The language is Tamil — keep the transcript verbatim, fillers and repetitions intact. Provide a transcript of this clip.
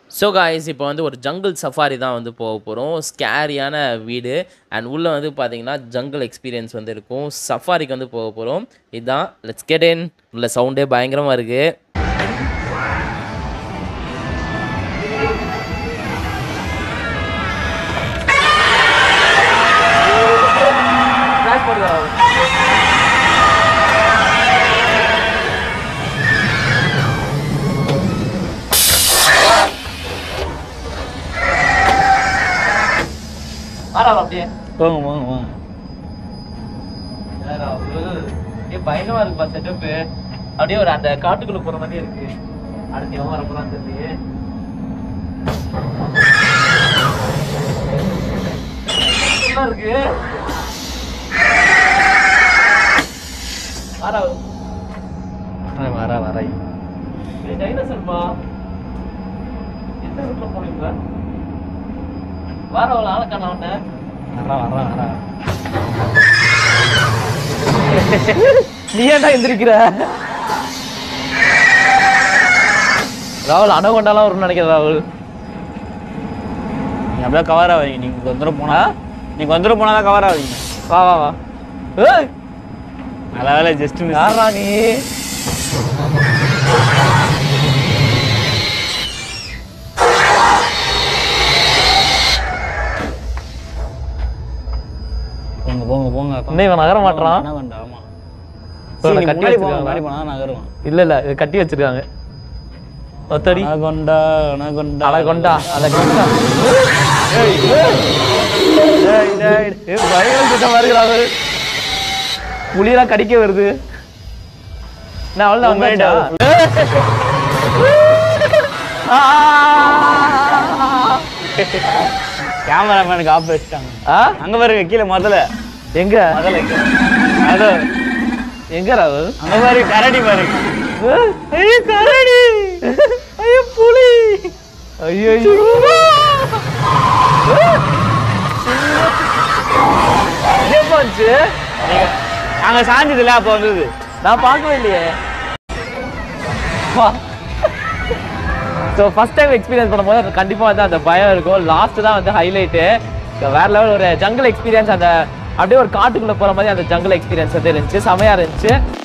ஸோ காய்ஸ் இப்போ வந்து ஒரு ஜங்கிள் சஃபாரி தான் வந்து போக போகிறோம். ஸ்கேரியான வீடு அண்ட் உள்ளே வந்து பார்த்தீங்கன்னா ஜங்கிள் எக்ஸ்பீரியன்ஸ் வந்து இருக்கும். சஃபாரிக்கு வந்து போக போகிறோம். இதுதான் லெட்ஸ் கெட் இன். உள்ள சவுண்டே பயங்கரமாக இருக்குது. அப்படியே போங்க போங்க போங்க. பயங்கரமா இருக்குப்பா செட்டப்பு. அப்படியே ஒரு அந்த காட்டுக்குள்ள போற மாதிரியே இருக்கு. அடுத்து எவன் வர போறான்னு தெரியல. இருக்கு வரா வரா வரா டைனோசர்ப்பா. எந்த ரூட்ல போனீங்களா? வர ஒரு ஆளை காண உன்ன. வரா வரா வரா. நீ ஏன்டா எந்திரிக்கிற? ராகுல் அனகொண்டாலாம் வரும்னு நினைக்கிறேன். ராகுல் நீங்க அப்படியே கவர் ஆவீங்க. நீங்க வந்துடும் போனா நீங்க வந்துடும் போனா தான் கவர் ஆவீங்க. வா வா வா. ஏய் நல்ல வேலை ஜஸ்ட் மிஸ். யாரா நீ? போங்க போங்க போங்க. இன்னும் இவன் நகர மாட்டான். என்ன பண்ற? ஆமா சரி கட்டி வச்சிருக்காங்க. மாறி போனா நகருவான். இல்ல இல்ல இது கட்டி வச்சிருக்காங்க. ஒத்தடி அனகொண்டா அனகொண்டா அனகொண்டா அனகொண்டா. ஏய் ஏய் டேய் டேய் ஏய் பயங்கர சுத்தமா இருக்குறாங்க. புலியெல்லாம் கடிக்க வருது. நான் அவ்வளவு வந்தேன்டா. கேமராமேனுக்கு ஆஃப் வச்சிட்டாங்க. அங்க பாருங்க கீழே முதல்ல. எங்க முதல்ல அது எங்க ராகுல்? அங்க பாரு கரடி பாருங்க. ஐயோ கரடி. ஐயோ புலி. ஐயோ என்ன பண்ணுச்சு? அங்க சாஞ்சதுல அப்ப வந்தது. நான் பார்க்கவே இல்லையே. ஸோ ஃபர்ஸ்ட் டைம் எக்ஸ்பீரியன்ஸ் பண்ணும்போது கண்டிப்பாக வந்து அந்த பயம் இருக்கும். லாஸ்ட்டு தான் வந்து ஹைலைட்டு. வேற லெவல் ஒரு ஜங்கிள் எக்ஸ்பீரியன்ஸ். அந்த அப்படியே ஒரு காட்டுக்குள்ளே போகிற மாதிரி அந்த ஜங்கிள் எக்ஸ்பீரியன்ஸ் வந்து இருந்துச்சு. செமையாக இருந்துச்சு.